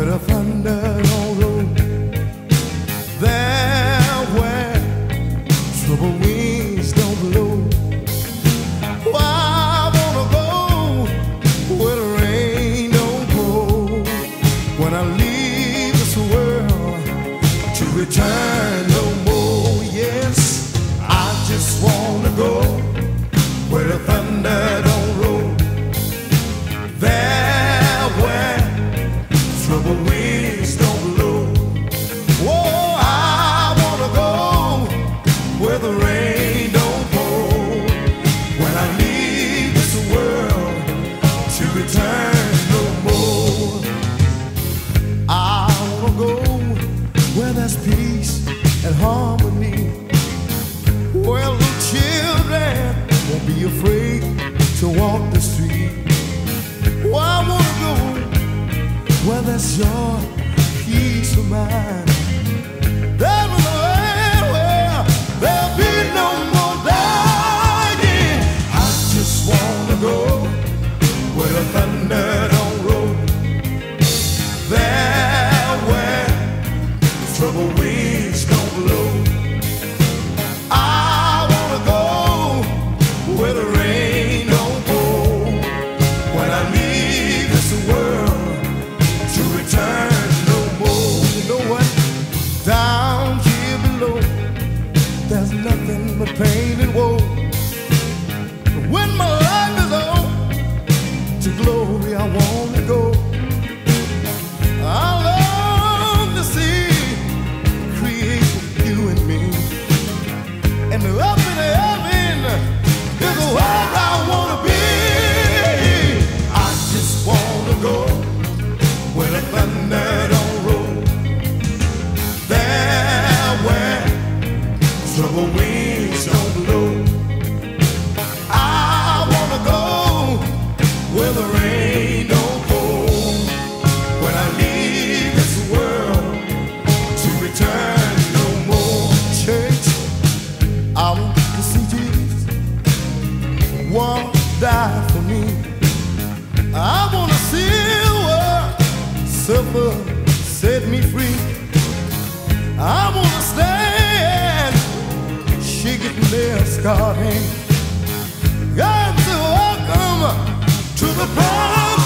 the thunder don't roll, there where trouble winds don't blow. Oh, I wanna go where the rain don't pour. When I leave this world to return no more, yes, I just wanna go where the thunder don't roll, there where trouble winds don't blow. Oh, I wanna go where the rain don't pour. When I leave this world to return no more, I wanna go where there's peace and harmony, where the children won't be afraid to walk the street. Oh, I wanna go where there's joy, peace of mind. There's a land where there'll be no more dying. I just wanna go where the thunder don't roll, there where trouble winds don't blow. I wanna go where the rain don't pour. When I leave this world to return no more. You know what? Down here below, there's nothing but pain and woe. When my life is over, to glory I wanna go. I love to see creation, you and me, and up in heaven is where I wanna be. I just wanna go where the thunder don't roll, there where trouble winds don't blow. I wanna go where the rain don't pour. When I leave this world to return no more. Church, I want to see Jesus, one died for me. I wanna see what suffer, set me free. I wanna stand, shaking their scarred hand. God, so welcome to the promise.